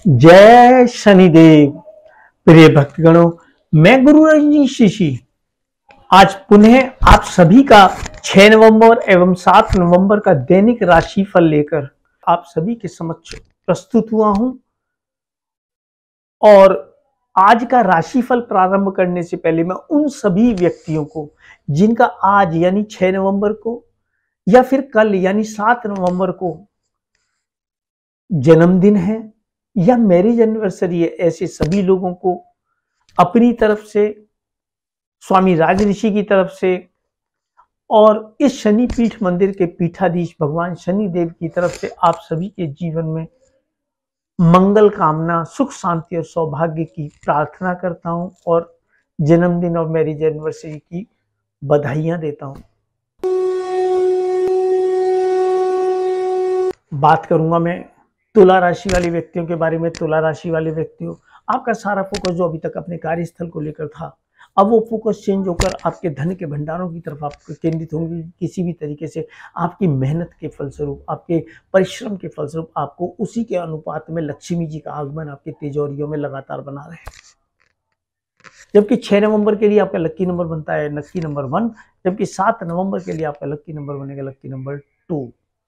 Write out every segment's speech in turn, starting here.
जय शनिदेव। प्रिय भक्तगणों, मैं गुरु रजनीश ऋषि आज पुनः आप सभी का 6 नवंबर एवं 7 नवंबर का दैनिक राशिफल लेकर आप सभी के समक्ष प्रस्तुत हुआ हूं। और आज का राशिफल प्रारंभ करने से पहले मैं उन सभी व्यक्तियों को जिनका आज यानी 6 नवंबर को या फिर कल यानी 7 नवंबर को जन्मदिन है या मैरिज एनिवर्सरी है, ऐसे सभी लोगों को अपनी तरफ से, स्वामी राज ऋषि की तरफ से और इस शनि पीठ मंदिर के पीठाधीश भगवान शनि देव की तरफ से आप सभी के जीवन में मंगल कामना, सुख शांति और सौभाग्य की प्रार्थना करता हूं और जन्मदिन और मैरिज एनिवर्सरी की बधाइयां देता हूं। बात करूंगा मैं तुला राशि वाले व्यक्तियों के बारे में। तुला राशि वाले व्यक्तियों, आपका सारा फोकस जो अभी तक अपने कार्यस्थल को लेकर था, अब वो फोकस चेंज होकर आपके धन के भंडारों की तरफ आप केंद्रित होंगे। किसी भी तरीके से आपकी मेहनत के फलस्वरूप, आपके परिश्रम के फलस्वरूप आपको उसी के अनुपात में लक्ष्मी जी का आगमन आपकी तिजोरियों में लगातार बना रहे हैं। जबकि 6 नवंबर के लिए आपका लक्की नंबर बनता है लक्की नंबर 1, जबकि 7 नवंबर के लिए आपका लक्की नंबर बनेगा लक्की नंबर 2।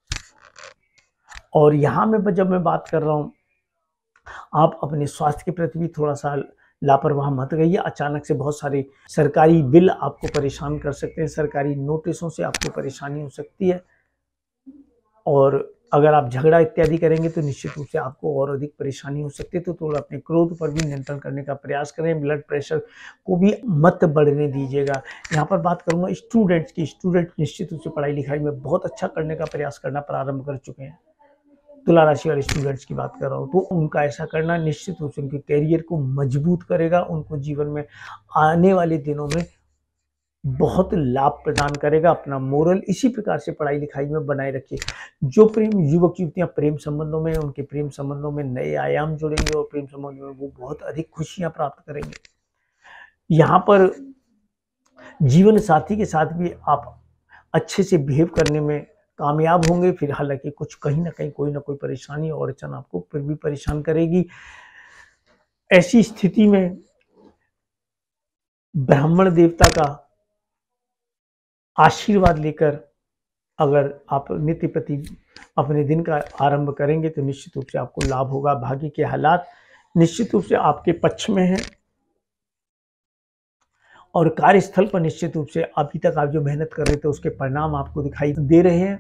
और यहाँ में जब मैं बात कर रहा हूँ, आप अपने स्वास्थ्य के प्रति भी थोड़ा सा लापरवाह मत रहिए। अचानक से बहुत सारे सरकारी बिल आपको परेशान कर सकते हैं, सरकारी नोटिसों से आपको परेशानी हो सकती है। और अगर आप झगड़ा इत्यादि करेंगे तो निश्चित रूप से आपको और अधिक परेशानी हो सकती है। तो थोड़ा अपने क्रोध पर भी नियंत्रण करने का प्रयास करें। ब्लड प्रेशर को भी मत बढ़ने दीजिएगा। यहाँ पर बात करूँगा स्टूडेंट्स की। स्टूडेंट निश्चित रूप से पढ़ाई लिखाई में बहुत अच्छा करने का प्रयास करना प्रारंभ कर चुके हैं। तुला राशि वाले स्टूडेंट्स की बात कर रहा हूँ, तो उनका ऐसा करना निश्चित रूप से उनके करियर को मजबूत करेगा, उनको जीवन में आने वाले दिनों में बहुत लाभ प्रदान करेगा। अपना मोरल इसी प्रकार से पढ़ाई लिखाई में बनाए रखिए। जो प्रेम युवक युवतियां प्रेम संबंधों में, उनके प्रेम संबंधों में नए आयाम जुड़ेंगे और प्रेम संबंधों में वो बहुत अधिक खुशियां प्राप्त करेंगे। यहाँ पर जीवन साथी के साथ भी आप अच्छे से बिहेव करने में कामयाब होंगे। फिर हालांकि कुछ कहीं ना कहीं कोई ना कोई परेशानी और अड़चन आपको फिर भी परेशान करेगी। ऐसी स्थिति में ब्राह्मण देवता का आशीर्वाद लेकर अगर आप नित्य प्रति अपने दिन का आरंभ करेंगे तो निश्चित रूप से आपको लाभ होगा। भाग्य के हालात निश्चित रूप से आपके पक्ष में हैं और कार्यस्थल पर निश्चित रूप से अभी तक आप जो मेहनत कर रहे थे उसके परिणाम आपको दिखाई दे रहे हैं।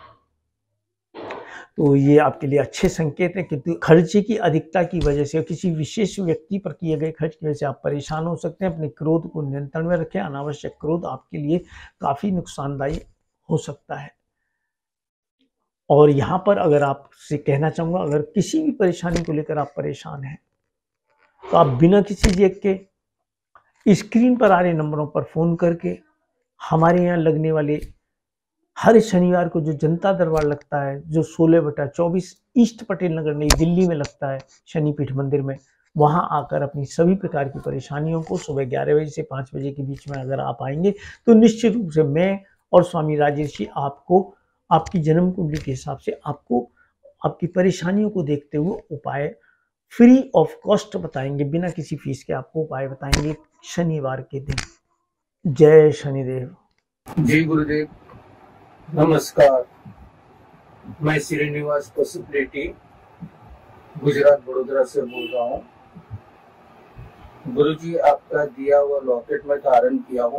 तो ये आपके लिए अच्छे संकेत हैं, किंतु खर्चे की अधिकता की वजह से, किसी विशेष व्यक्ति पर किए गए खर्च की वजह से आप परेशान हो सकते हैं। अपने क्रोध को नियंत्रण में रखें। अनावश्यक क्रोध आपके लिए काफी नुकसानदायी हो सकता है। और यहाँ पर अगर आपसे कहना चाहूँगा, अगर किसी भी परेशानी को लेकर आप परेशान हैं तो आप बिना किसी झिझक के स्क्रीन पर आ रहे नंबरों पर फोन करके हमारे यहाँ लगने वाले हर शनिवार को जो जनता दरबार लगता है, जो 16/24 ईस्ट पटेल नगर नई दिल्ली में लगता है शनिपीठ मंदिर में, वहां आकर अपनी सभी प्रकार की परेशानियों को सुबह 11 बजे से 5 बजे के बीच में अगर आप आएंगे तो निश्चित रूप से मैं और स्वामी राज ऋषि आपको आपकी जन्म कुंडली के हिसाब से आपको आपकी परेशानियों को देखते हुए उपाय फ्री ऑफ कॉस्ट बताएंगे। बिना किसी फीस के आपको उपाय बताएंगे शनिवार के दिन। जय शनिदेव। जय गुरुदेव। नमस्कार, मैं श्रीनिवास पशुप्लेटी गुजरात बड़ोदरा से बोल रहा हूँ। गुरुजी, आपका दिया हुआ लॉकेट में धारण किया हूँ।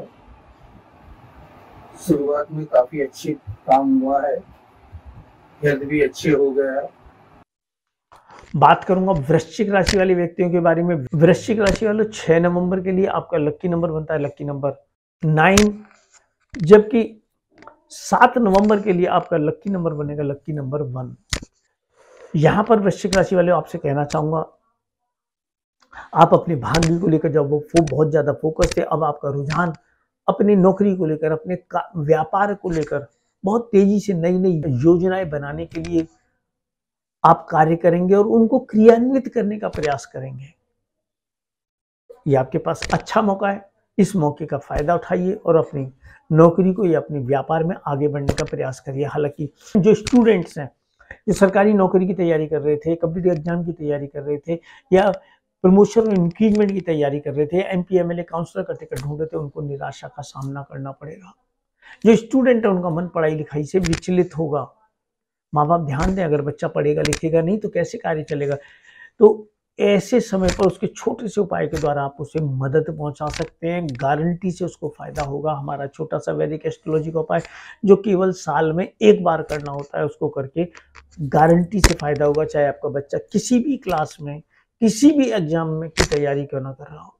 शुरुआत में काफी अच्छी काम हुआ है, हेल्थ भी अच्छे हो गया है। बात करूंगा वृश्चिक राशि वाले व्यक्तियों के बारे में। वृश्चिक राशि वालों, 6 नवंबर के लिए आपका लक्की नंबर बनता है लक्की नंबर 9, जबकि 7 नवंबर के लिए आपका लक्की नंबर बनेगा लक्की नंबर 1। यहां पर वृश्चिक राशि वाले आपसे कहना चाहूंगा, आप अपने भाग्य को लेकर जब वो बहुत ज्यादा फोकस थे, अब आपका रुझान अपनी नौकरी को लेकर, अपने व्यापार को लेकर बहुत तेजी से नई नई योजनाएं बनाने के लिए आप कार्य करेंगे और उनको क्रियान्वित करने का प्रयास करेंगे। ये आपके पास अच्छा मौका है, इस मौके का फायदा उठाइए और अपनी नौकरी को या अपने व्यापार में आगे बढ़ने का प्रयास करिए। हालांकि जो स्टूडेंट्स हैं जो सरकारी नौकरी की तैयारी कर रहे थे, कॉम्पिटिटिव एग्जाम की तैयारी कर रहे थे, या प्रमोशन और इंक्रीजमेंट की तैयारी कर रहे थे, एमपी एमएलए काउंसलर का टिकट ढूंढ रहे थे, उनको निराशा का सामना करना पड़ेगा। जो स्टूडेंट है उनका मन पढ़ाई लिखाई से विचलित होगा। माँ बाप ध्यान दें, अगर बच्चा पढ़ेगा लिखेगा नहीं तो कैसे कार्य चलेगा। तो ऐसे समय पर उसके छोटे से उपाय के द्वारा आप उसे मदद पहुंचा सकते हैं, गारंटी से उसको फायदा होगा। हमारा छोटा सा वैदिक एस्ट्रोलॉजी का उपाय जो केवल साल में एक बार करना होता है, उसको करके गारंटी से फायदा होगा, चाहे आपका बच्चा किसी भी क्लास में किसी भी एग्जाम में की तैयारी क्यों ना कर रहा हो।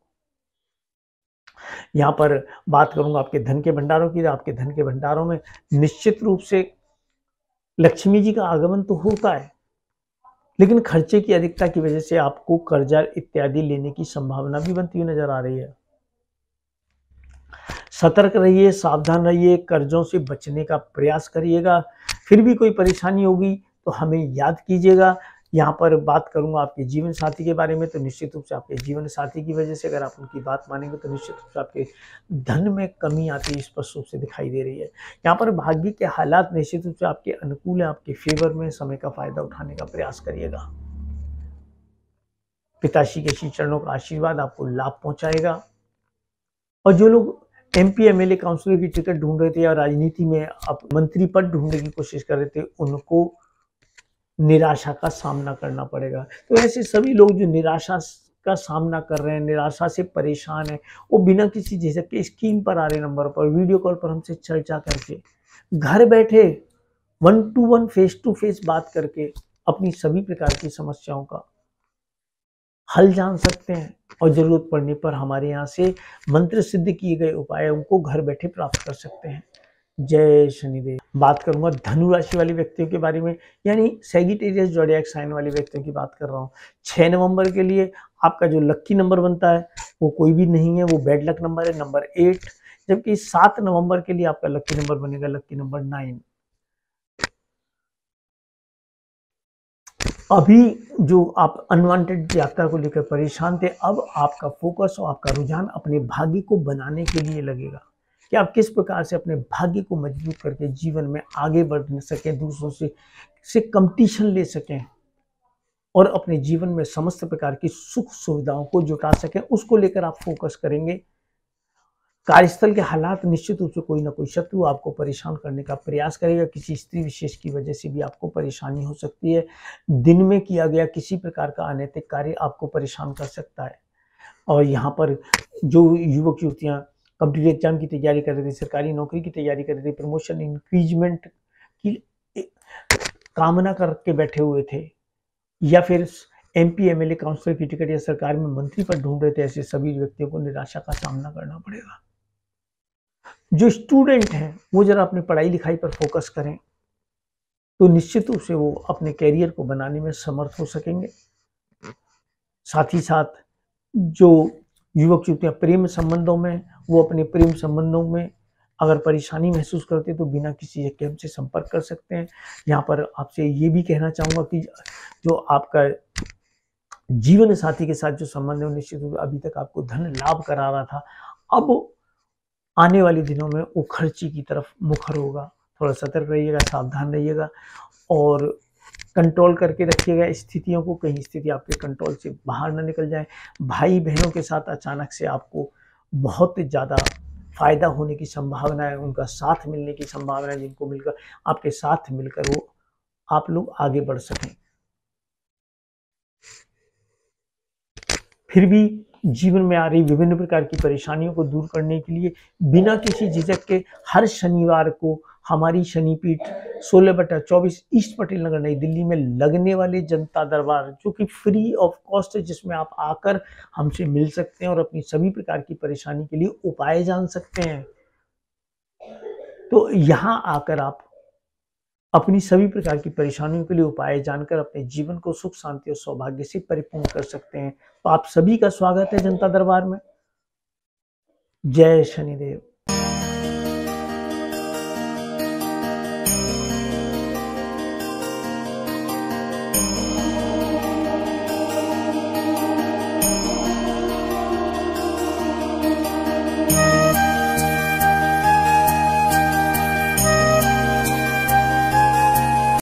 यहाँ पर बात करूंगा आपके धन के भंडारों की। आपके धन के भंडारों में निश्चित रूप से लक्ष्मी जी का आगमन तो होता है, लेकिन खर्चे की अधिकता की वजह से आपको कर्जा इत्यादि लेने की संभावना भी बनती हुई नजर आ रही है। सतर्क रहिए, सावधान रहिए, कर्जों से बचने का प्रयास करिएगा। फिर भी कोई परेशानी होगी तो हमें याद कीजिएगा। यहाँ पर बात करूंगा आपके जीवन साथी के बारे में, तो निश्चित रूप से आपके जीवन साथी की वजह से अगर आप उनकी बात मानेंगे तो निश्चित रूप से आपके धन में कमी आती स्पष्ट रूप से दिखाई दे रही है। यहाँ पर भाग्य के हालात निश्चित रूप से आपके अनुकूल है, आपके फेवर में। समय का फायदा उठाने का प्रयास करिएगा। पिताश्री के श्री चरणों का आशीर्वाद आपको लाभ पहुंचाएगा। और जो लोग एमपी एमएलए काउंसिलर की टिकट ढूंढ रहे थे या राजनीति में आप मंत्री पद ढूंढने की कोशिश कर रहे थे, उनको निराशा का सामना करना पड़ेगा। तो ऐसे सभी लोग जो निराशा का सामना कर रहे हैं, निराशा से परेशान है, वो बिना किसी झिझक के स्क्रीन पर आ रहे नंबर पर वीडियो कॉल पर हमसे चर्चा करके, घर बैठे 1 to 1 फेस टू फेस बात करके अपनी सभी प्रकार की समस्याओं का हल जान सकते हैं। और जरूरत पड़ने पर हमारे यहाँ से मंत्र सिद्ध किए गए उपाय उनको घर बैठे प्राप्त कर सकते हैं। जय शनिदेव। बात करूंगा धनु राशि वाले व्यक्तियों के बारे में, यानी सैजिटेरियस ज़ोडिएक साइन वाले व्यक्तियों की बात कर रहा हूँ। 6 नवंबर के लिए आपका जो लक्की नंबर बनता है वो कोई भी नहीं है, वो बैड लक नंबर है, नंबर 8। जबकि 7 नवंबर के लिए आपका लक्की नंबर बनेगा लक्की नंबर 9। अभी जो आप अनवांटेड यात्रा को लेकर परेशान थे, अब आपका फोकस और आपका रुझान अपने भाग्य को बनाने के लिए लगेगा कि आप किस प्रकार से अपने भाग्य को मजबूत करके जीवन में आगे बढ़ सकें, दूसरों से कंपटीशन ले सकें और अपने जीवन में समस्त प्रकार की सुख सुविधाओं को जुटा सकें। उसको लेकर आप फोकस करेंगे। कार्यस्थल के हालात निश्चित रूप से कोई ना कोई शत्रु आपको परेशान करने का प्रयास करेगा। किसी स्त्री विशेष की वजह से भी आपको परेशानी हो सकती है। दिन में किया गया किसी प्रकार का अनैतिक कार्य आपको परेशान कर सकता है। और यहाँ पर जो युवक युवतियाँ कॉम्पिटिटिव एग्जाम की तैयारी कर रहे थे, सरकारी नौकरी की तैयारी कर रहे थे, प्रमोशन इंक्रीजमेंट की कामना करके बैठे हुए थे, या फिर एमपी एमएलए काउंसिलर की टिकट या सरकार में मंत्री पद ढूंढ रहे थे, ऐसे सभी व्यक्तियों को निराशा का सामना करना पड़ेगा। जो स्टूडेंट हैं वो जरा अपनी पढ़ाई लिखाई पर फोकस करें तो निश्चित रूप से वो अपने कैरियर को बनाने में समर्थ हो सकेंगे। साथ ही साथ जो युवक युवतियां प्रेम संबंधों में, वो अपने प्रेम संबंधों में अगर परेशानी महसूस करते हैं तो बिना किसी झिझक के हमसे संपर्क कर सकते हैं। यहाँ पर आपसे ये भी कहना चाहूँगा कि जो आपका जीवन साथी के साथ जो संबंध है निश्चित रूप से अभी तक आपको धन लाभ करा रहा था, अब आने वाले दिनों में वो खर्ची की तरफ मुखर होगा। थोड़ा सतर्क रहिएगा, सावधान रहिएगा और कंट्रोल करके रखिएगा स्थितियों को, कहीं स्थिति आपके कंट्रोल से बाहर ना निकल जाए। भाई बहनों के साथ अचानक से आपको बहुत ज़्यादा फायदा होने की संभावना है, उनका साथ मिलने की संभावना है, जिनको मिलकर आपके साथ मिलकर वो आप लोग आगे बढ़ सकें। फिर भी जीवन में आ रही विभिन्न प्रकार की परेशानियों को दूर करने के लिए बिना किसी झिझक के हर शनिवार को हमारी शनिपीठ 16/24 ईस्ट पटेल नगर नई दिल्ली में लगने वाले जनता दरबार, जो कि फ्री ऑफ कॉस्ट है, जिसमें आप आकर हमसे मिल सकते हैं और अपनी सभी प्रकार की परेशानी के लिए उपाय जान सकते हैं। तो यहाँ आकर आप अपनी सभी प्रकार की परेशानियों के लिए उपाय जानकर अपने जीवन को सुख शांति और सौभाग्य से परिपूर्ण कर सकते हैं। तो आप सभी का स्वागत है जनता दरबार में। जय शनिदेव।